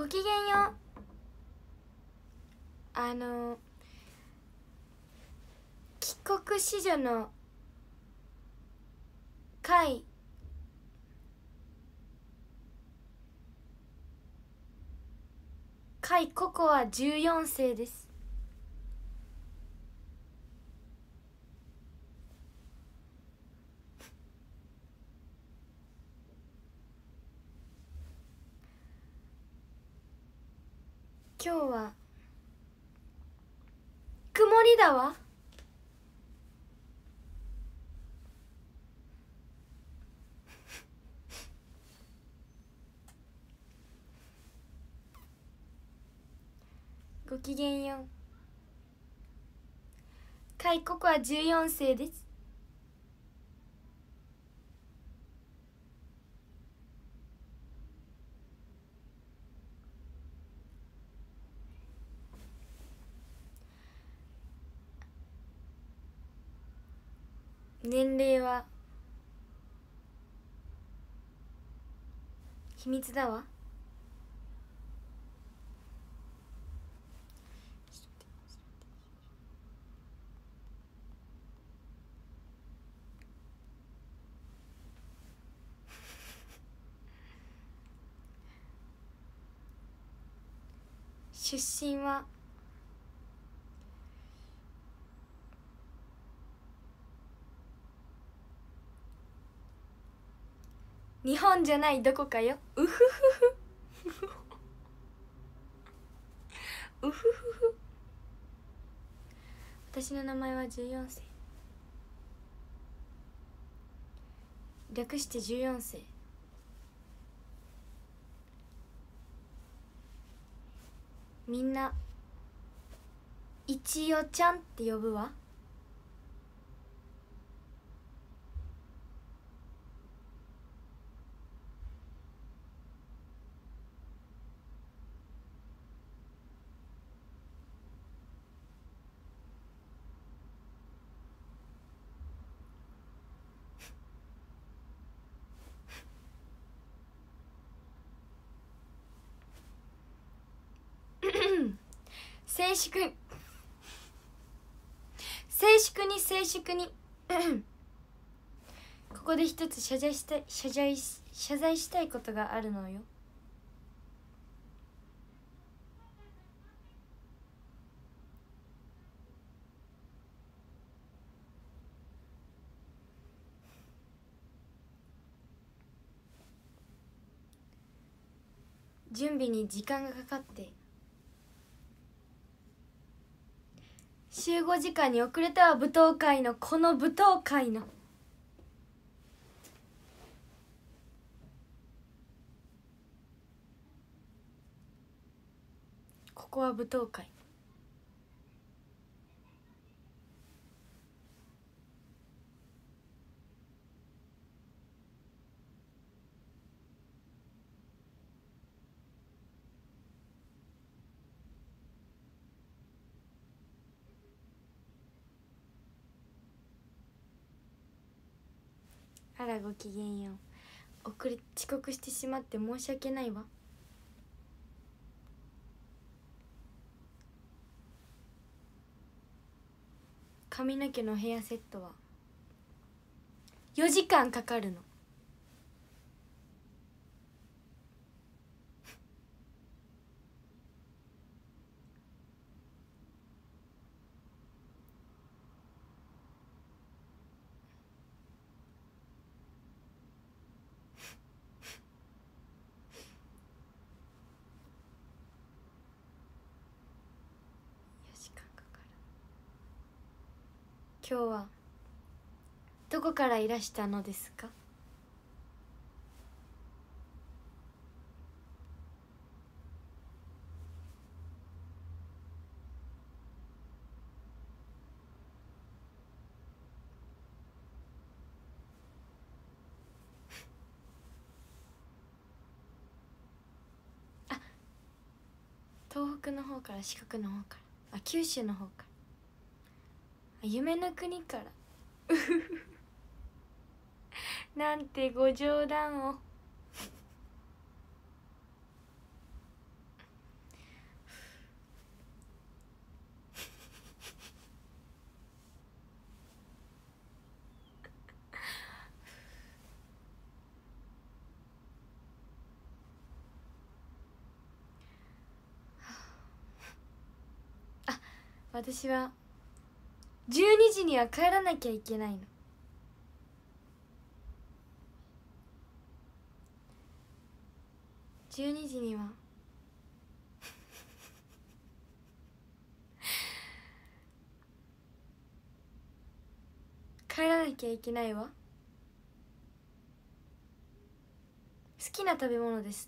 ごきげんよう。帰国子女の会ココア14世です。今日は曇りだわ。ごきげんよう。ココア14世です。年齢は秘密だわ。出身は日本じゃないどこかよ。うふふふうふふふ。私の名前は14世、略して14世。みんないちよちゃんって呼ぶわ。静粛にここで一つ謝罪したいことがあるのよ。準備に時間がかかって集合時間に遅れたわ。舞踏会のここは舞踏会。あらごきげんよう。遅刻してしまって申し訳ないわ。髪の毛のヘアセットは4時間かかるの。今日はどこからいらしたのですか？あ、東北の方から、四国の方から、九州の方から、夢の国から。なんてご冗談を。 私は12時には帰らなきゃいけないの。12時には帰らなきゃいけないわ。好きな食べ物ですって。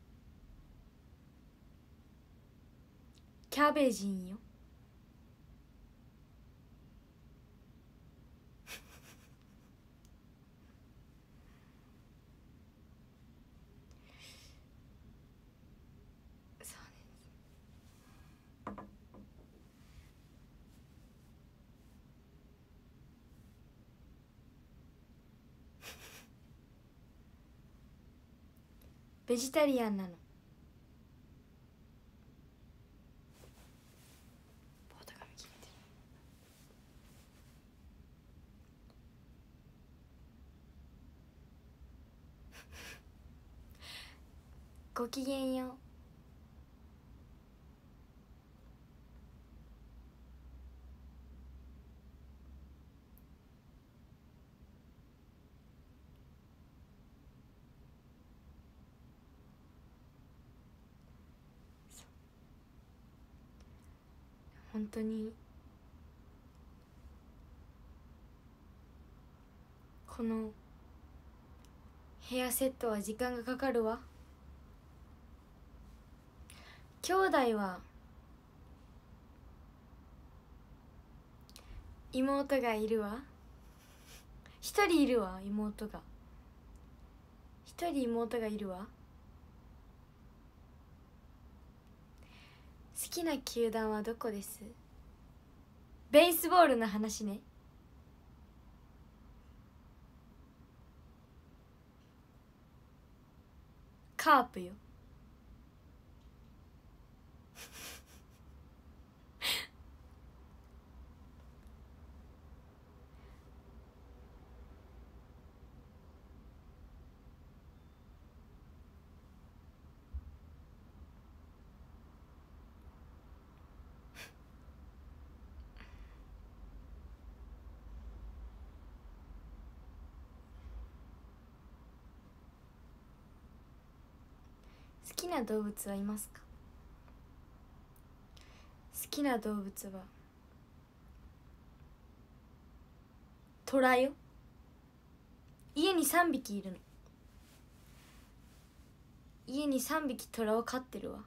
キャベジンよ。ベジタリアンなの。ごきげんよう。本当にこのヘアセットは時間がかかるわ。兄弟は妹がいるわ。一人いるわ。妹が一人妹がいるわ。好きな球団はどこです？ベースボールの話ね。カープよ。好きな動物はいますか？好きな動物はトラよ。家に3匹いるの。家に3匹トラを飼ってるわ。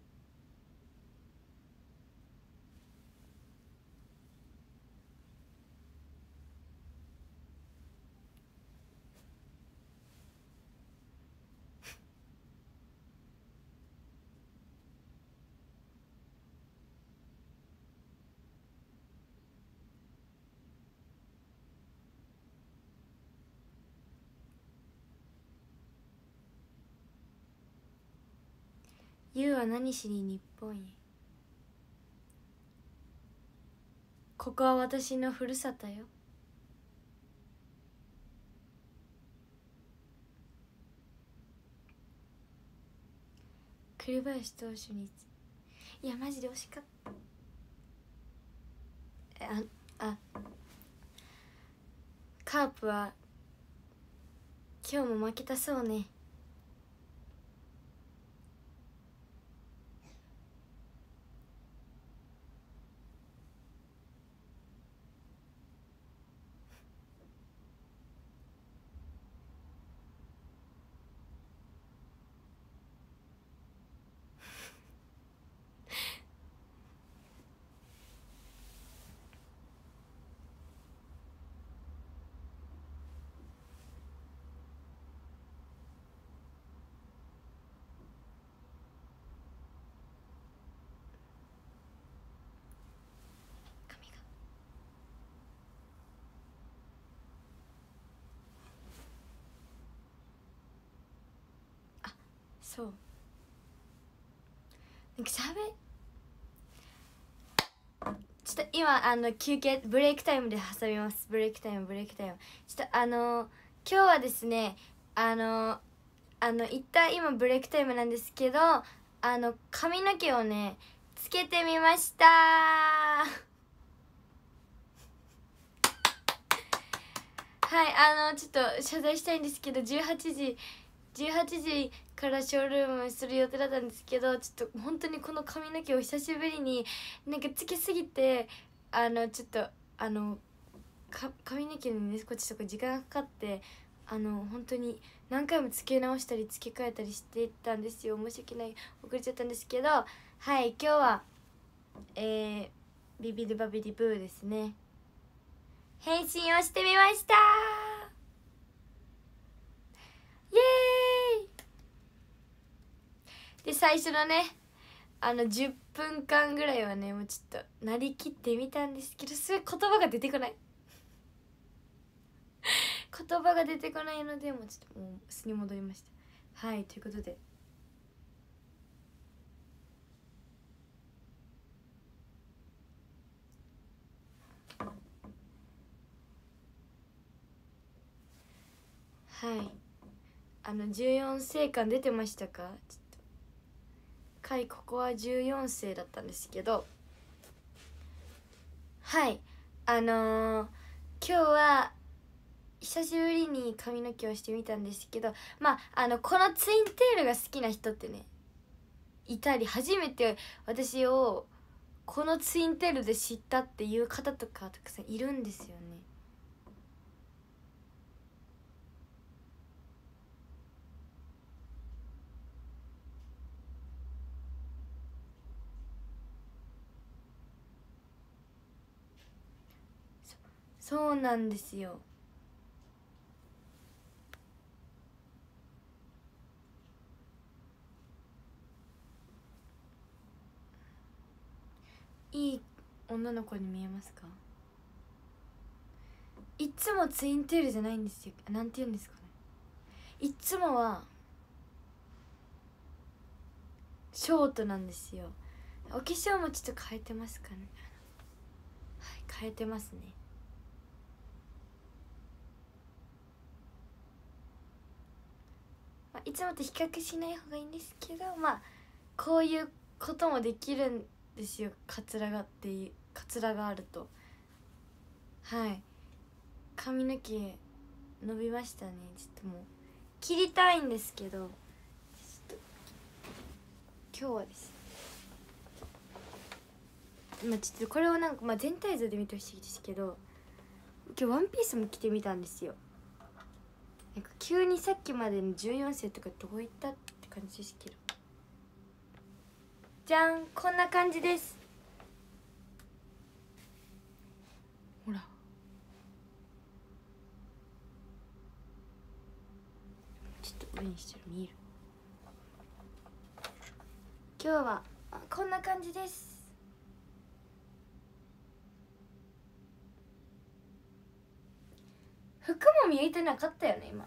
ユウは何しに日本へ？ここは私のふるさとよ。栗林投手に、いやマジで惜しかった。カープは今日も負けたそうね。そう、なんかちょっと今休憩ブレイクタイムで挟みます。ブレイクタイムちょっと今日はですね一旦今ブレイクタイムなんですけど髪の毛をねつけてみましたはい、ちょっと謝罪したいんですけど、18時からショールームする予定だったんですけど、ちょっと本当にこの髪の毛を久しぶりになんかつけすぎて、ちょっと髪の毛にね、こっちとか時間がかかって、本当に何回もつけ直したり付け替えたりしてたんですよ。申し訳ない、遅れちゃったんですけど、はい、今日はビビリバビリブーですね、変身をしてみました。イエーイ。で、最初のね10分間ぐらいはね、もうちょっとなりきってみたんですけど、すごい言葉が出てこない言葉が出てこないので、もうちょっともう素に戻りました。はい、ということで、はい、14世間出てましたか？ちょっと回ここは14世だったんですけど、はい、今日は久しぶりに髪の毛をしてみたんですけど、まあこのツインテールが好きな人ってねいたり、初めて私をこのツインテールで知ったっていう方とかたくさんいるんですよね。そうなんですよ。いい女の子に見えますか？いつもツインテールじゃないんですよ。なんて言うんですかね、いつもはショートなんですよ。お化粧もちょっと変えてますかね。はい、変えてますね。いつもと比較しない方がいいんですけど、こういうこともできるんですよ。カツラがあると。はい、髪の毛伸びましたね。ちょっともう切りたいんですけど、ちょっと今日はですね、ちょっとこれをなんか全体像で見てほしいですけど、今日ワンピースも着てみたんですよ。なんか急にさっきまでの14世とかどこ行ったって感じですけど、じゃん、こんな感じです。ほら、ちょっと上にしたら見える。今日はこんな感じです。服も見えてなかったよね今。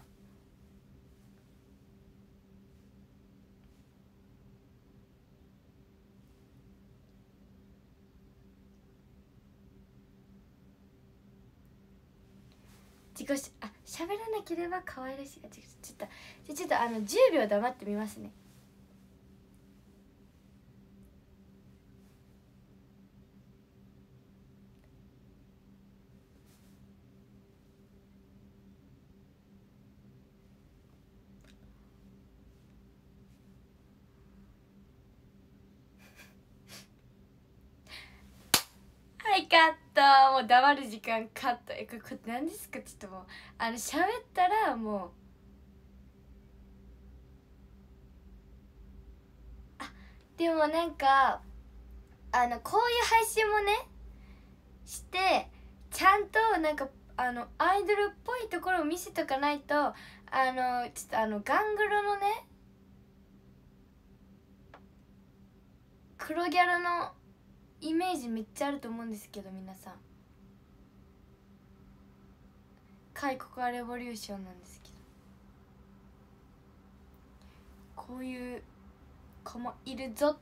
喋らなければ可愛らしい。ちょっと10秒黙ってみますね。はい、カット。もう黙る時間カット。これ何ですか？ちょっともう喋ったらもうでもなんかこういう配信もねしてちゃんとなんかアイドルっぽいところを見せとかないとちょっとガングロのね黒ギャルのイメージめっちゃあると思うんですけど、皆さんここはレボリューションなんですけど、こういう子もいるぞって、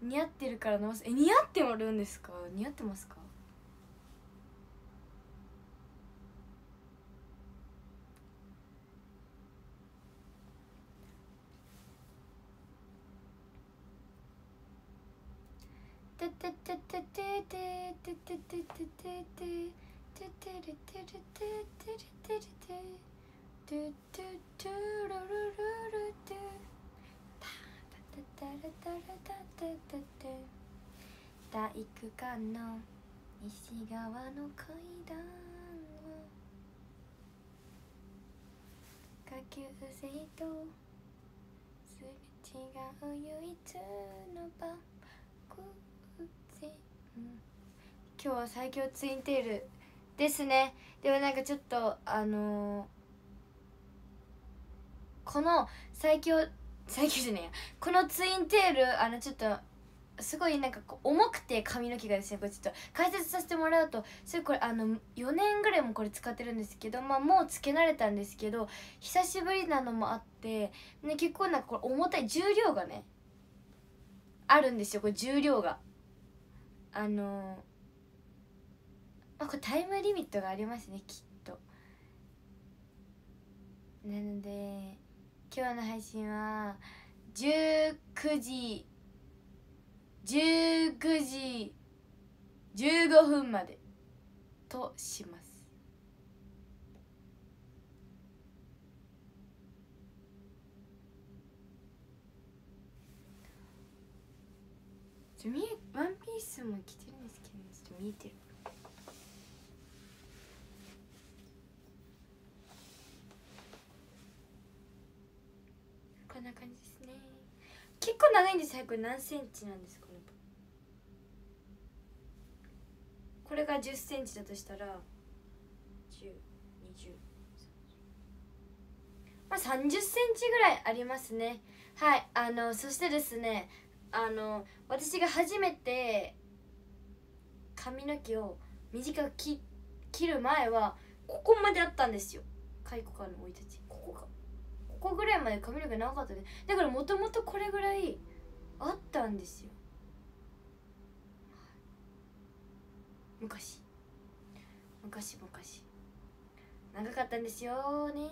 似合ってるから似合ってもるんですか？似合ってますか？ 体育館の西側の階段を下級生とすれ違う唯一のバクチン。今日は最強ツインテールですね。でもなんかちょっとこの最強じゃねえや、このツインテールちょっとすごいなんかこう重くて髪の毛がですね、これちょっと解説させてもらうと、それこれ4年ぐらいもこれ使ってるんですけど、まあもうつけ慣れたんですけど、久しぶりなのもあって、ね、結構なんかこれ重たい、重量がねあるんですよ。これ重量がまあ、これタイムリミットがありますね、きっと。なので今日の配信は19時15分までとします。ワンピースも着てるんですけど、ね、ちょっと見えてる。こんな感じですね。結構長いんですよ。これ何センチなんですかね。これが10センチだとしたら10、20、まあ30センチぐらいありますね。はい。そしてですね、私が初めて髪の毛を短く切る前はここまであったんですよ。蚕からの生い立ち、ここぐらいまで髪の毛長かったで、だからもともとこれぐらいあったんですよ、昔長かったんですよね。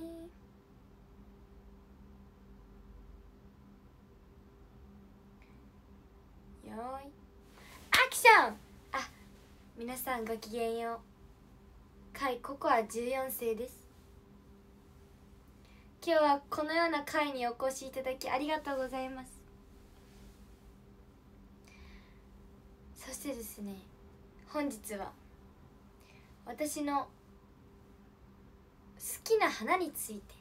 よーいアクション。あ、皆さんごきげんよう。会ココア14世です。今日はこのような会にお越しいただきありがとうございます。そしてですね、本日は私の好きな花について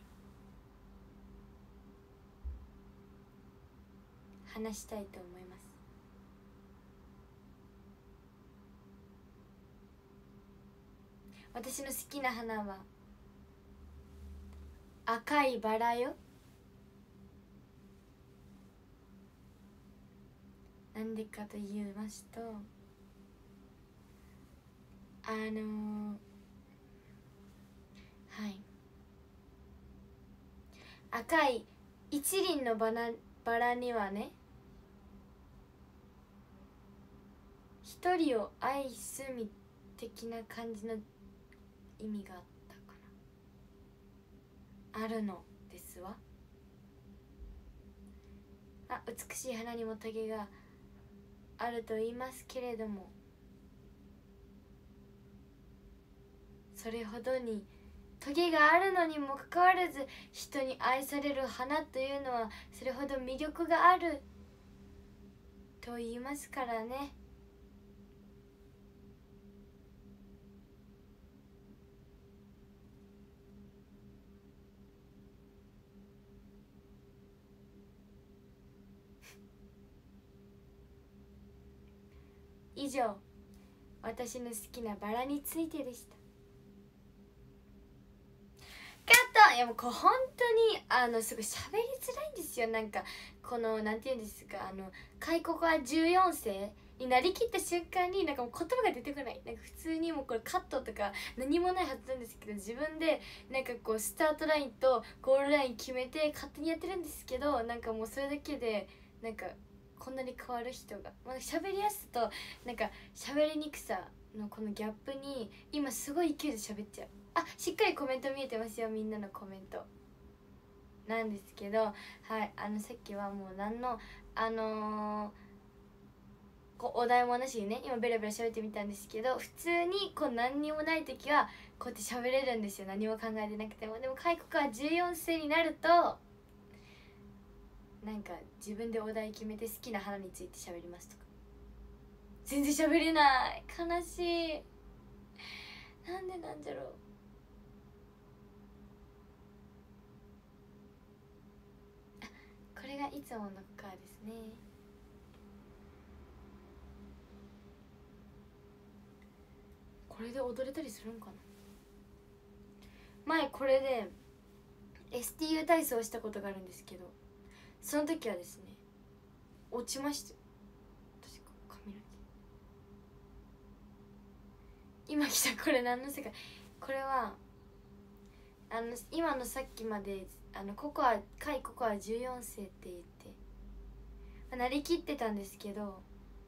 話したいと思います。私の好きな花は赤いバラよ。なんでかと言いますと、はい赤い一輪のバラにはね、一人を愛すみ的な感じの意味があったかな、あるのですわ。美しい花にもトゲがあると言いますけれども、それほどにトゲがあるのにもかかわらず人に愛される花というのはそれほど魅力があると言いますからね。以上、私の好きなバラについてでした。カット。いやもう本当にすごい喋りづらいんですよ。なんかこのなんていうんですか、開国は14世になりきった瞬間になんかもう言葉が出てこない。なんか普通にもうこれカットとか何もないはずなんですけど、自分でなんかこうスタートラインとゴールライン決めて勝手にやってるんですけど、なんかもうそれだけでなんかこんなに変わる人が、喋りやすさとなんか喋りにくさのこのギャップに今すごい勢いで喋っちゃう。しっかりコメント見えてますよ、みんなのコメントなんですけど、はい、さっきはもう何のこうお題もなしにね今ベラベラ喋ってみたんですけど、普通にこう何にもない時はこうやって喋れるんですよ、何も考えてなくても。でも開国は14世になるとなんか自分でお題決めて好きな花について喋りますとか、全然喋れない、悲しい。なんでなんだろう。これがいつものカーですね。これで踊れたりするんかな。前これで STU 体操をしたことがあるんですけど、その時はですね落ちました。確か髪の毛。今来たこれ何の世界。これは今のさっきまでココアカイココア14世って言って、なりきってたんですけど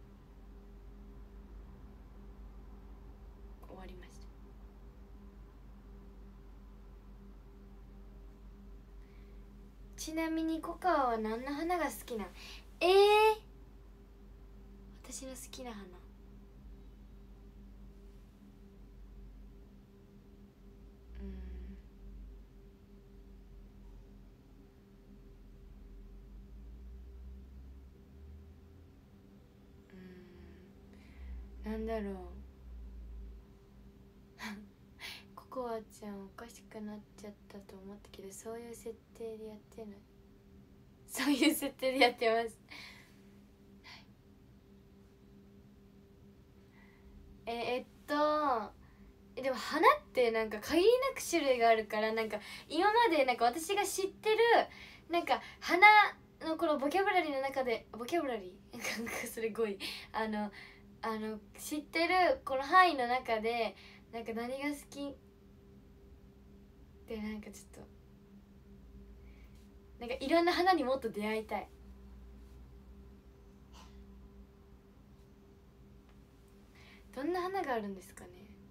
終わりました。ちなみにココアは何の花が好きなの？私の好きな花、なんだろうココアちゃんおかしくなっちゃったと思ったけど、そういう設定でやってない。そういう設定でやってます。でも花ってなんか限りなく種類があるから、なんか今までなんか私が知ってるなんか花のこのボキャブラリーの中で、ボキャブラリーなんかそれ語彙知ってるこの範囲の中でなんか何が好きってなんかちょっとなんかいろんな花にもっと出会いたい。どんな花があるんですかね。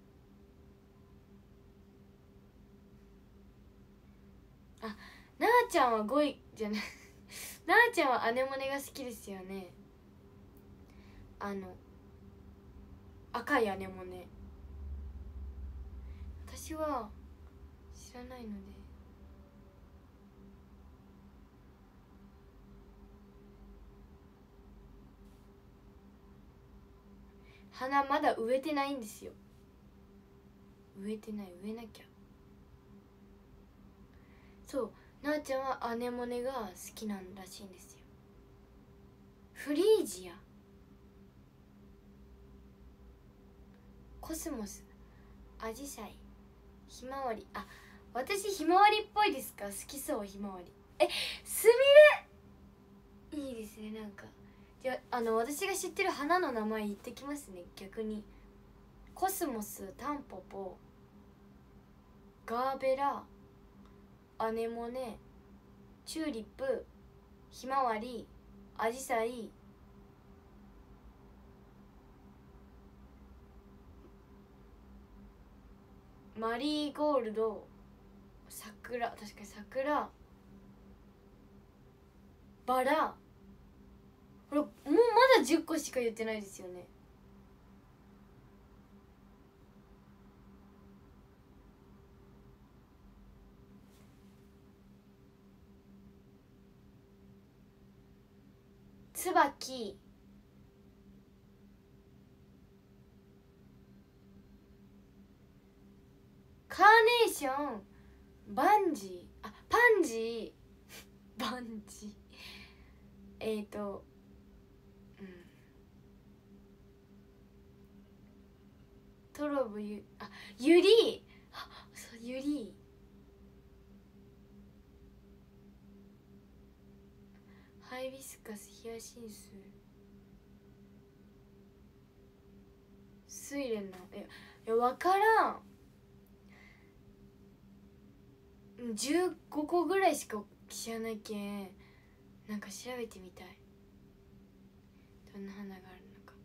あ、なあちゃんは5位じゃないなあちゃんはアネモネが好きですよね。赤いアネモネ。私は知らないので。花まだ植えてないんですよ。植えてない、植えなきゃ。そう、なあちゃんはアネモネが好きなんらしいんですよ。フリージア、コスモス、アジサイ、ひまわり。あ、私ひまわりっぽいですか？好きそう、ひまわり。スミレいいですね。なんかじゃあ私が知ってる花の名前言ってきますね、逆に。コスモス、タンポポ、ガーベラ、アネモネ、チューリップ、ひまわり、アジサイ、マリーゴールド、桜、確かに桜、バラ。これもうまだ10個しか言ってないですよね。ツバキ、カーネーション、バンジー、あ、パンジーバンジー、トロブユ、あ、ユリ、あ、そう、ユリ、ハイビスカス、ヒヤシンス、スイレンの、いや分からん。15個ぐらいしか知らないけん、なんか調べてみたい、どんな花があるのか。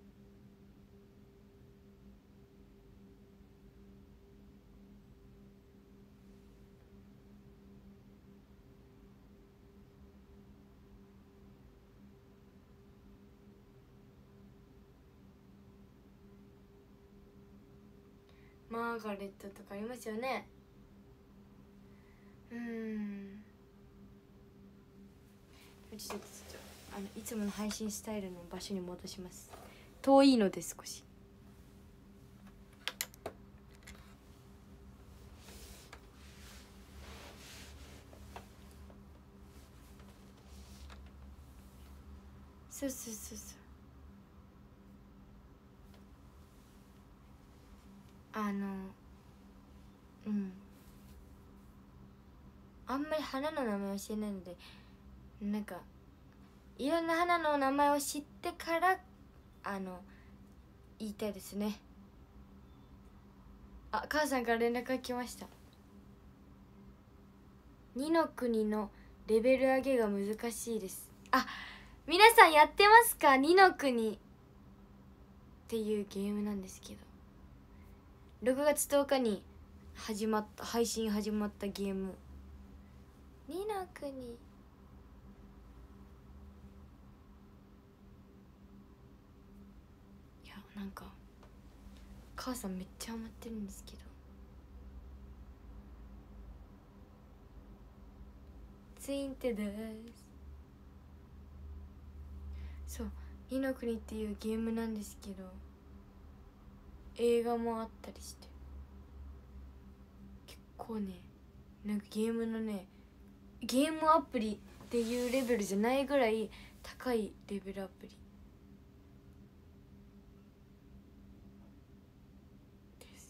マーガレットとかありますよね。ちょっといつもの配信スタイルの場所に戻します。遠いので少し。そうそうそうそう。あんまり花の名前を知らないので、なんかいろんな花の名前を知ってから言いたいですね。あ、母さんから連絡が来ました。2の国のレベル上げが難しいです。あ、皆さんやってますか？ 2 の国っていうゲームなんですけど、6月10日に配信始まったゲーム、2の国。いや、なんか母さんめっちゃハマってるんですけど、ツインテです。そう、2の国っていうゲームなんですけど、映画もあったりして、結構ね、なんかゲームのね、ゲームアプリっていうレベルじゃないぐらい高いレベルアプリです。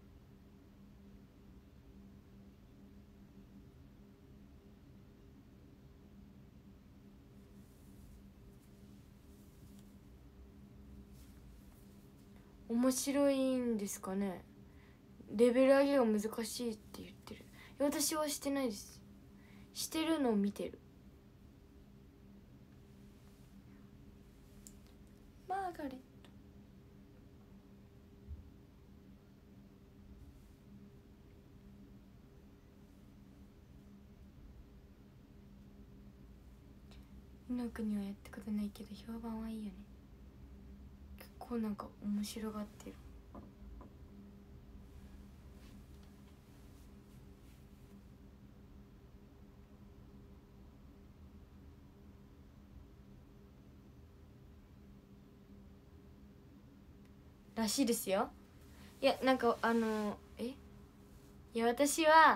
面白いんですかね。レベル上げが難しいって言ってる。私はしてないです。してるのを見てる。マーガレット。2の国はやったことないけど評判はいいよね。結構なんか面白がってる。らしいですよ。いや、なんかいや、私は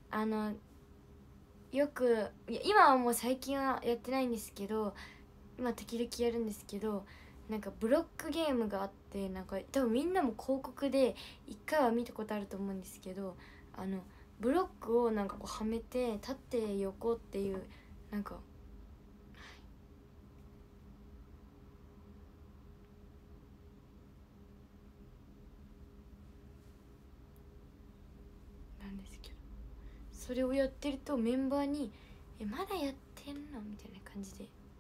よく、いや今はもう最近はやってないんですけど、今時々やるんですけど、なんかブロックゲームがあって、なんか多分みんなも広告で一回は見たことあると思うんですけど、ブロックをなんかこうはめて縦横っていう、なんかなんですけど、それをやってるとメンバーに「え、まだやってんの？」みたいな感じで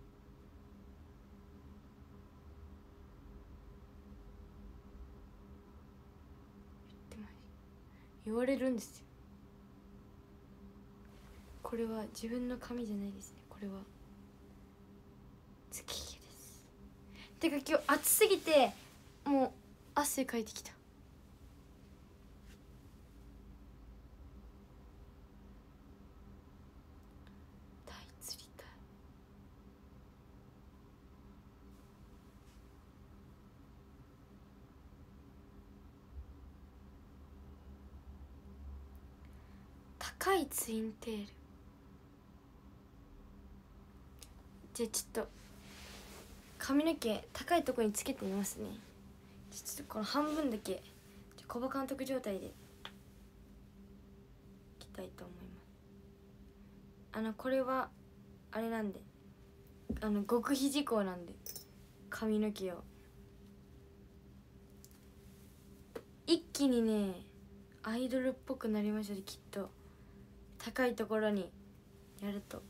言われるんですよ。これは自分の髪じゃないですね。これは月日です。てか今日暑すぎてもう汗かいてきた。タイ釣りたい。高いツインテール。じゃあちょっと髪の毛高いところにつけてみますね。ちょっとこの半分だけ小葉監督状態でいきたいと思います。これはあれなんで、極秘事項なんで、髪の毛を一気にねアイドルっぽくなりましたね。きっと高いところにやると。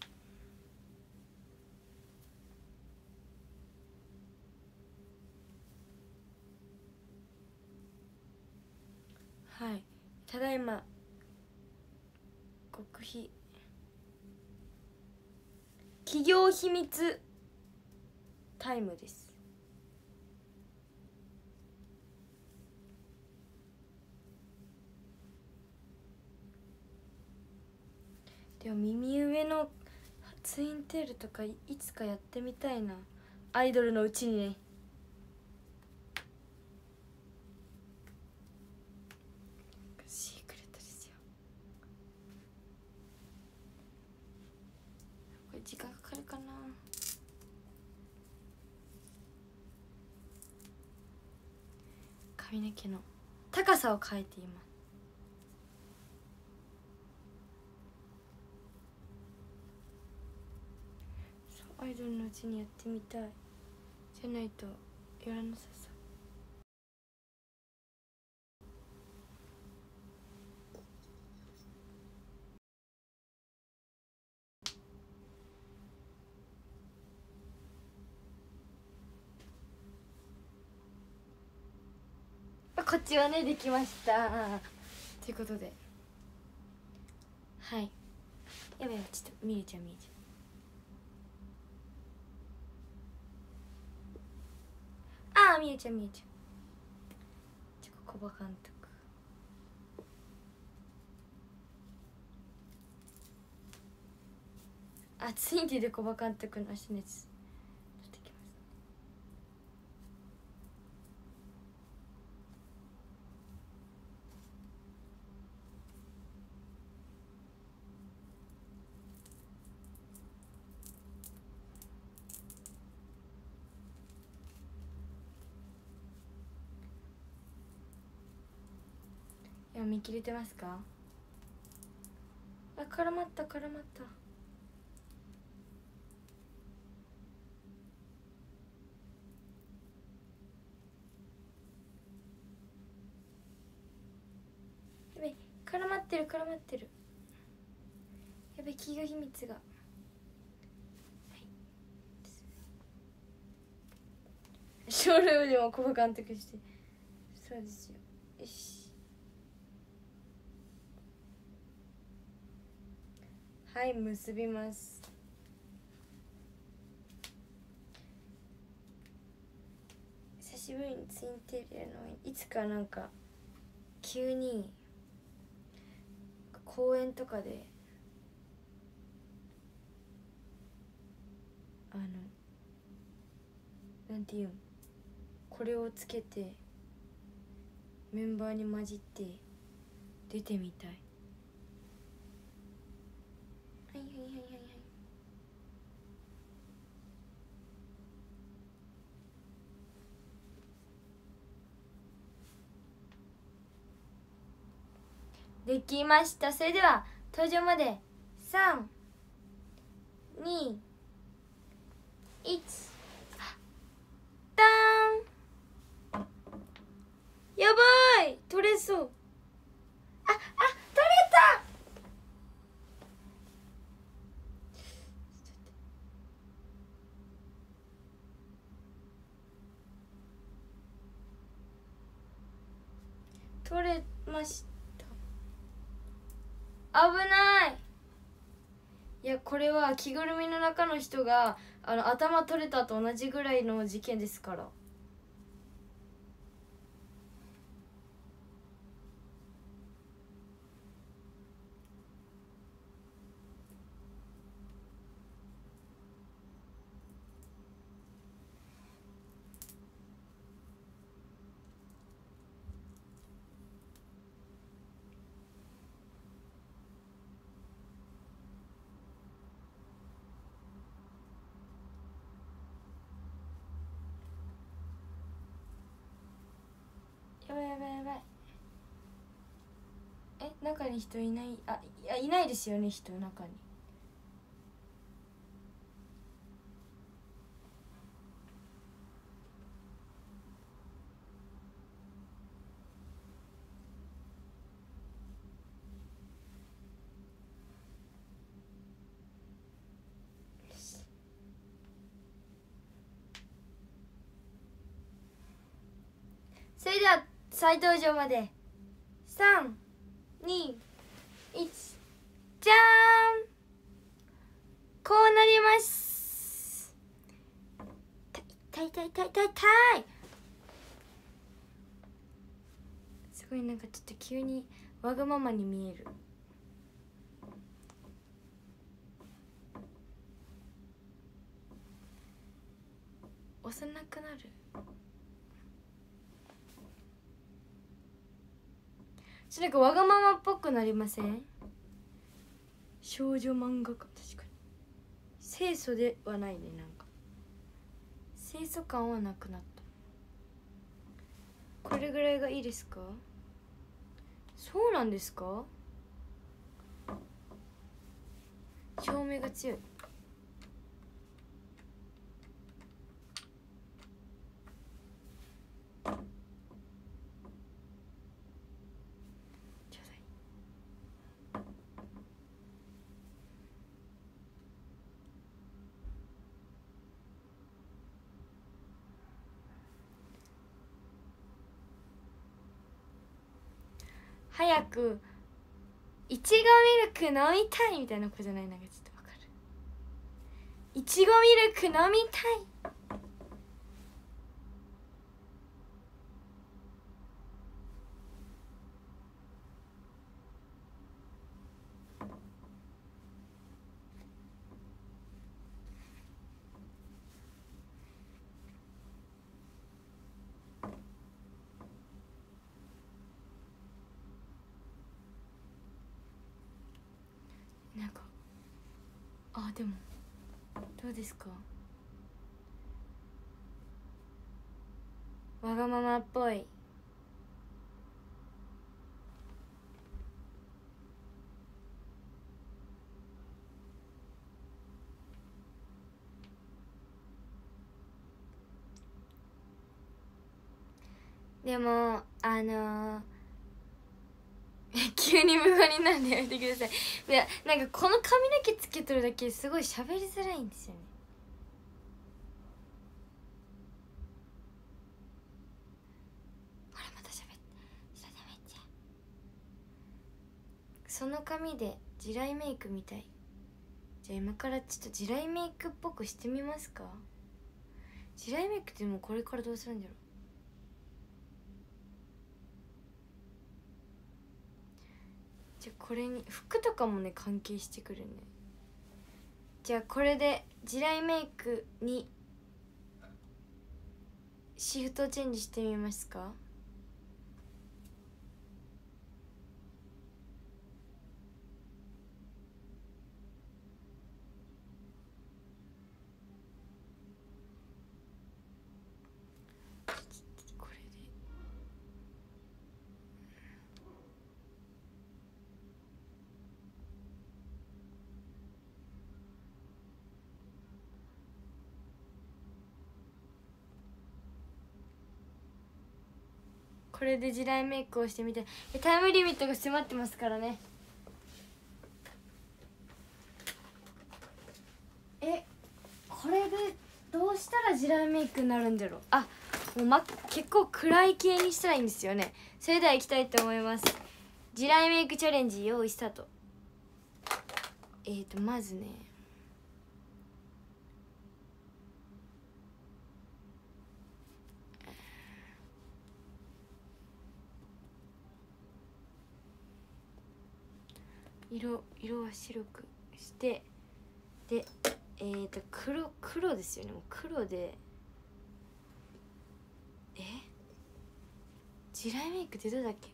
はい、ただいま極秘企業秘密タイムです。 でも耳上のツインテールとかいつかやってみたいな、アイドルのうちにね。シークレットですよ。これ時間かかるかな。髪の毛の高さを変えています。アイドルのうちにやってみたい。じゃないとやらなさそう。こっちはねできましたということで、はい、やばい、ちょっと見えちゃう。ああ、見えちゃう。小葉監督。あ、ツインテールで小葉監督の足のやつ取ってきます。今見切れてますか？あ、絡まった。やべ、絡まってる。やべ、企業秘密が。はい、ショールームでも小葉監督して、そうですよ。よし、はい、結びます。久しぶりにツインテールやるのに、いつかなんか急に公園とかでなんていうん、これをつけてメンバーに混じって出てみたい。はい。できました。それでは登場まで3、2、1、ダーン。やばい、取れそう。取れた。取れました。危ない。いや、これは着ぐるみの中の人が頭取れたと同じぐらいの事件ですから。やばい。中に人いない。いないですよね、人中に。それでは再登場まで3、2、1、じゃーん。こうなります。痛い。すごいなんかちょっと急にわがままに見える。 幼くなる。なんかわがままっぽくなりません？少女漫画家、確かに清楚ではないね。なんか清楚感はなくなった。これぐらいがいいですか？そうなんですか？照明が強い。早くいちごミルク飲みたいみたいな子じゃない？なんかちょっとわかる。いちごミルク飲みたい。なんかでもどうですか？わがままっぽい。でも急に無言になるのやめてください。いや、なんかこの髪の毛つけとるだけすごい喋りづらいんですよね。ほらまた喋ってその髪で地雷メイクみたい。じゃあ今からちょっと地雷メイクっぽくしてみますか？地雷メイクってもうこれからどうするんだろう。じゃあこれに服とかもね関係してくるね。じゃあこれで地雷メイクにシフトチェンジしてみますか？これで地雷メイクをしてみて。タイムリミットが迫ってますからね。これでどうしたら地雷メイクになるんだろう。もう、結構暗い系にしたらいいんですよね。それではいきたいと思います。地雷メイクチャレンジ用意スタート。まずね、色は白くして、で黒ですよね。もう黒で地雷メイクってどうだっけ？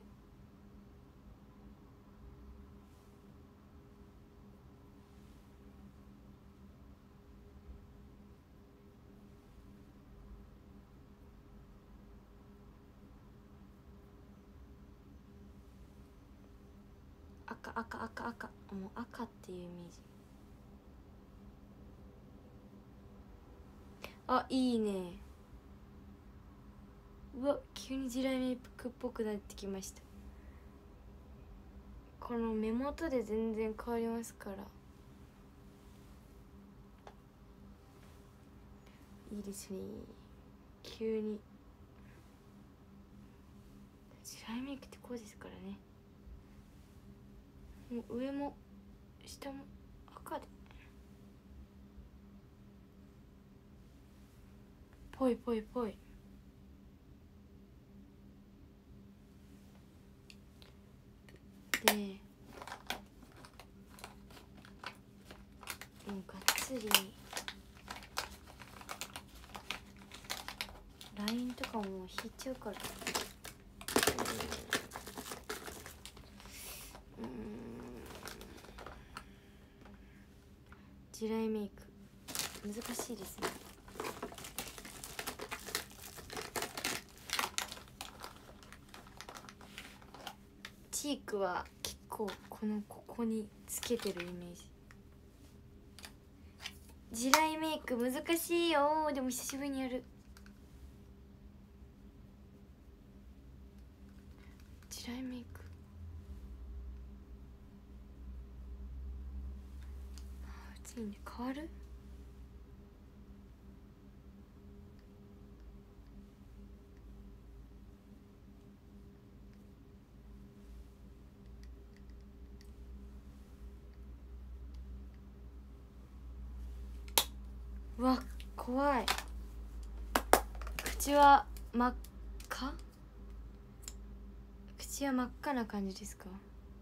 赤、もう赤っていうイメージ。いいね。うわ、急に地雷メイクっぽくなってきました。この目元で全然変わりますから。いいですね。急に地雷メイクってこうですからね。もう上も下も赤でぽいで、もうがっつりちゃうから。地雷メイク難しいですね。チークは結構ここにつけてるイメージ。地雷メイク難しいよ。でも久しぶりにやる。地雷メイク普通に変わる。うわ怖い。口は真っ赤。口は真っ赤な感じですか。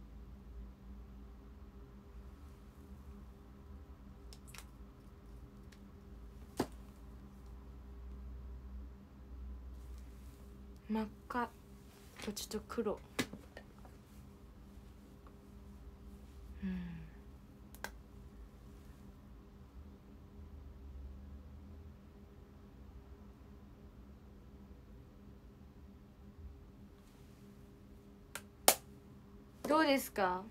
真っ赤とちょっと黒。どうですか。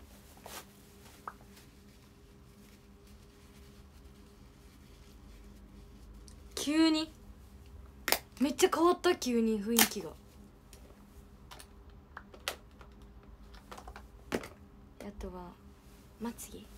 急にめっちゃ変わった。急に雰囲気が。あとはまつげ。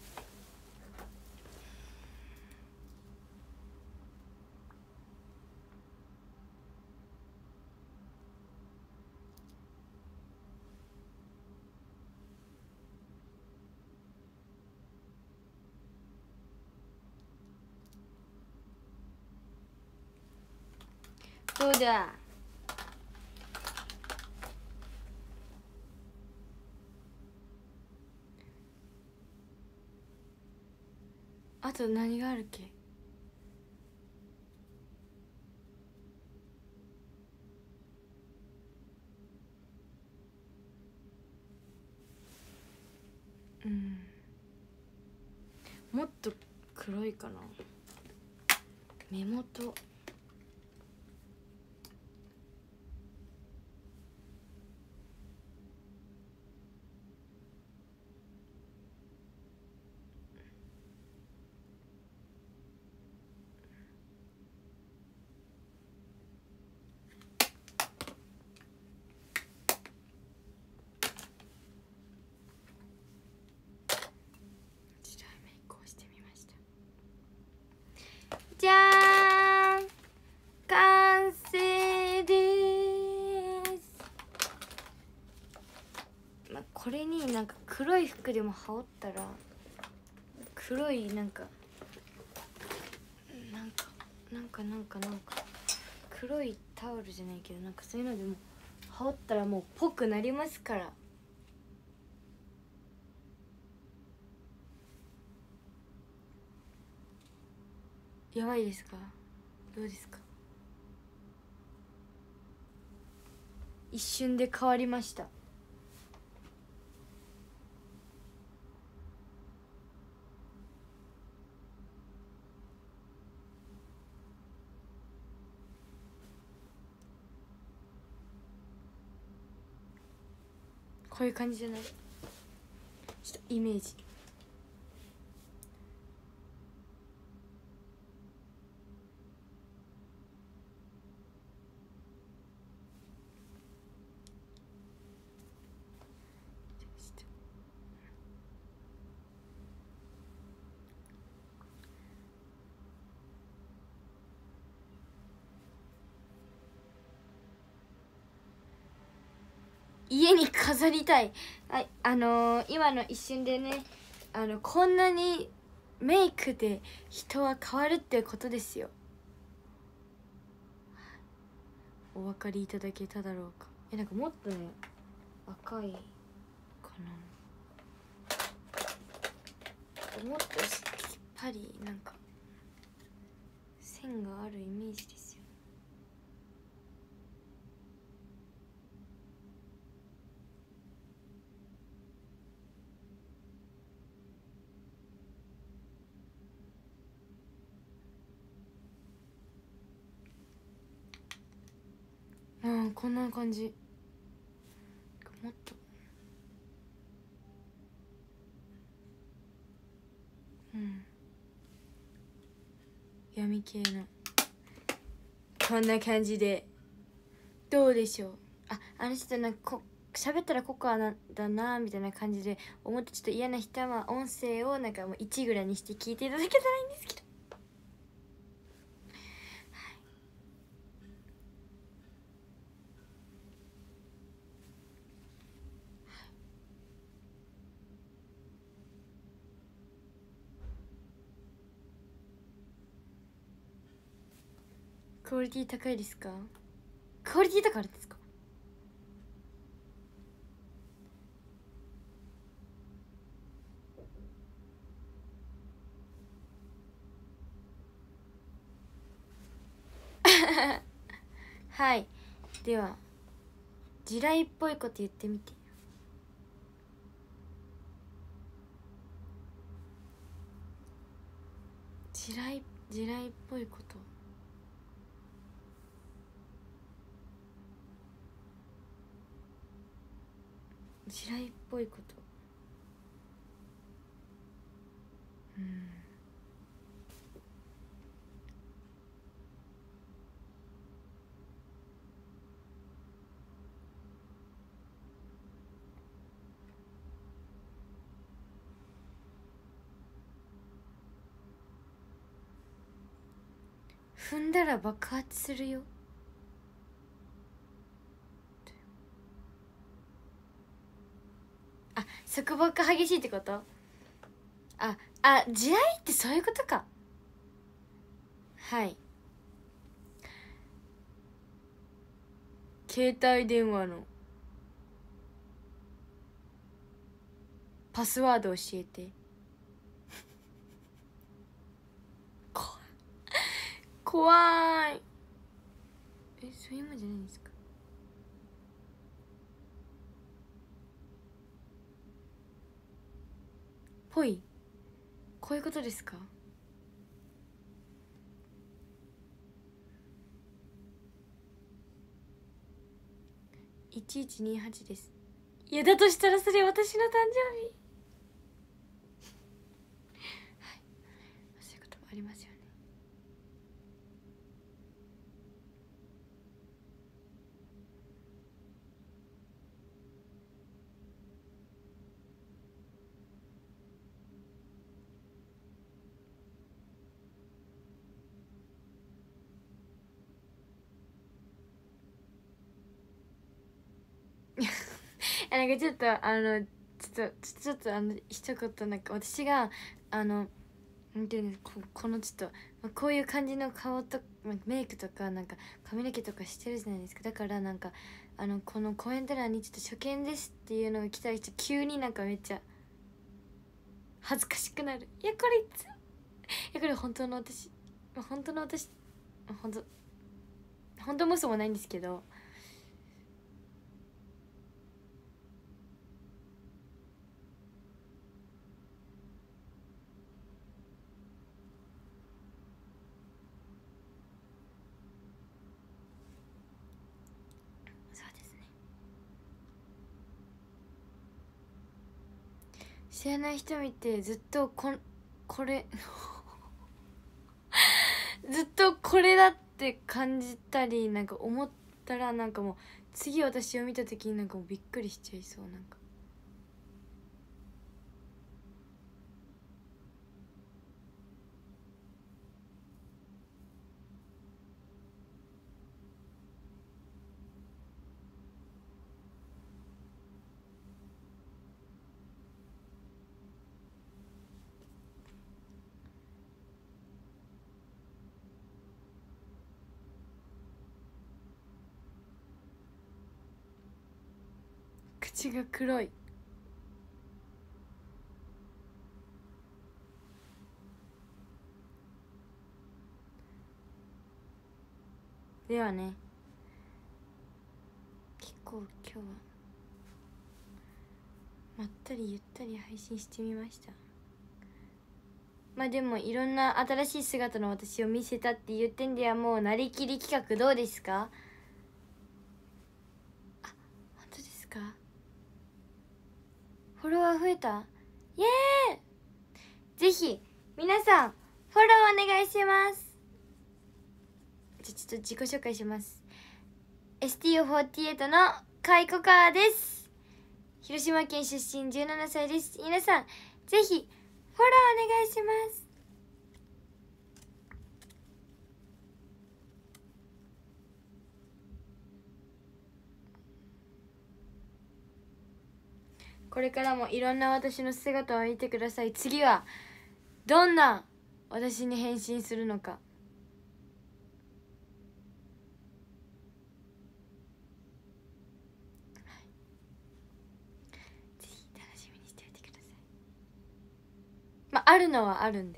どうだ。あと何があるっけ。もっと黒いかな。目元。じゃーん、完成です。まあ、これになんか黒い服でも羽織ったら黒いなんか黒いタオルじゃないけどなんかそういうのでも羽織ったらもうぽくなりますから。やばいですか。どうですか。一瞬で変わりました。こういう感じじゃない。ちょっとイメージ。家に飾りたい。はい、今の一瞬でね、こんなにメイクで人は変わるってことですよ。お分かりいただけただろうか。なんかもっとね赤いかな。もっときっぱりなんか線があるイメージですよ。 こんな感じ。もっと闇系のこんな感じでどうでしょう。ちょっとなんか喋ったらココアなんだなみたいな感じで思ってちょっと嫌な人は音声をなんかもう1ぐらいにして聞いていただけたらいいんですけど、クオリティ高いですか？クオリティ高いですか？はい、では地雷っぽいこと言ってみて。地雷っぽいこと。地雷っぽいこと。踏んだら爆発するよ。束縛が激しいってこと？地雷ってそういうことか。はい、携帯電話のパスワード教えて。怖い。そういうもんじゃないんですか？ぽい、こういうことですか？1128です。いや、だとしたらそれ私の誕生日。はい、そういうこともありますよね。なんかちょっとちょっと一言なんか私がなんていうんですか、このちょっと、こういう感じの顔とメイクとかなんか髪の毛とかしてるじゃないですか。だからなんかこのコメント欄にちょっと初見ですっていうのが来たら急になんかめっちゃ恥ずかしくなる。いやこれ本当の私、本当の私、本当も嘘もないんですけど、そうですね。知らない人見てずっとこれずっとこれだって感じたりなんか思ったらなんかもう次私を見た時になんかもうびっくりしちゃいそう。なんか口が黒い。ではね、結構今日はまったりゆったり配信してみました。まあでもいろんな新しい姿の私を見せたっていう点ではもうなりきり企画どうですか？ フォロワー増えた。イエーイ。ぜひ皆さんフォローお願いします。ちょっと自己紹介します。 STU48 のカイコカーです。広島県出身、17歳です。皆さんぜひフォローお願いします。これからもいろんな私の姿を見てください。次はどんな私に変身するのか、ぜひ楽しみにしておいてください。まああるのはあるんで。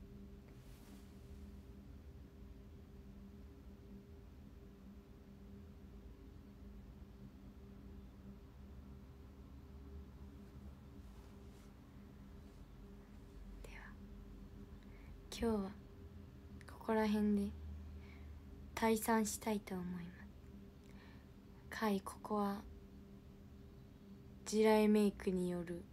今日はここら辺で退散したいと思います。ここは地雷メイクによる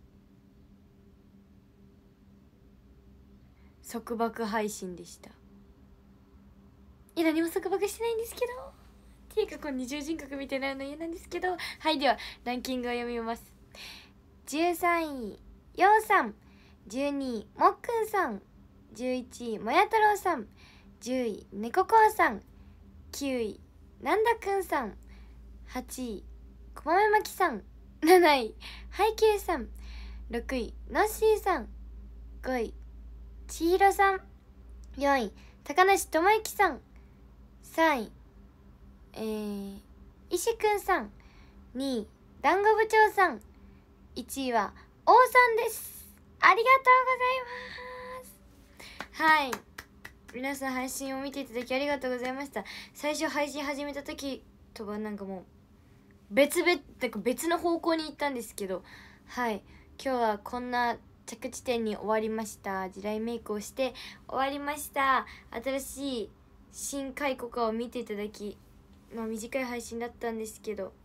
束縛配信でした。何も束縛してないんですけど、っていうかこの二重人格みたいなの嫌なんですけど。はい、ではランキングを読みます。13位ようさん、12位もっくんさん、11位もや太郎さん、10位ねここうさん、9位なんだくんさん、8位こまめまきさん、7位はいきゅうさん、6位のっしーさん、5位ちひろさん、4位高梨智之さん、3位石くんさん、2位団子部長さん、1位は王さんです。ありがとうございます。はい、皆さん配信を見ていただきありがとうございました。最初配信始めた時とはなんかもう別の方向に行ったんですけど、はい、今日はこんな着地点に終わりました。地雷メイクをして終わりました。新しい新開コカを見ていただき、短い配信だったんですけど、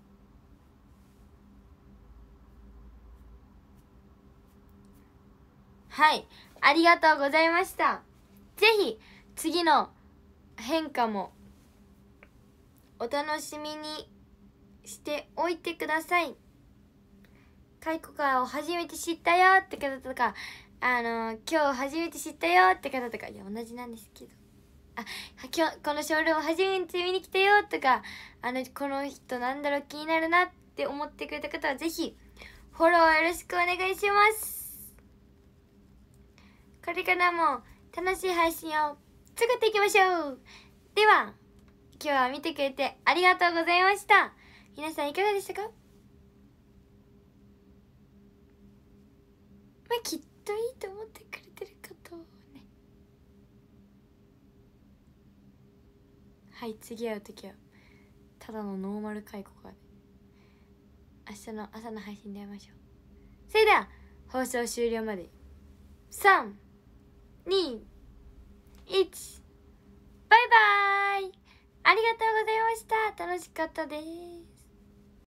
はい、ありがとうございました。ぜひ次の変化もお楽しみにしておいてください。カイコカを初めて知ったよって方とか、今日初めて知ったよって方とか、同じなんですけど、今日このショールーム初めて見に来たよとか、この人なんだろう気になるなって思ってくれた方はぜひフォローよろしくお願いします。これからも楽しい配信を作っていきましょう。では今日は見てくれてありがとうございました。皆さんいかがでしたか？きっといいと思ってくれてるかとね。はい、次会う時はただのノーマル回顧で明日の朝の配信で会いましょう。それでは放送終了まで3、2、1、バイバーイ。ありがとうございました。楽しかったです。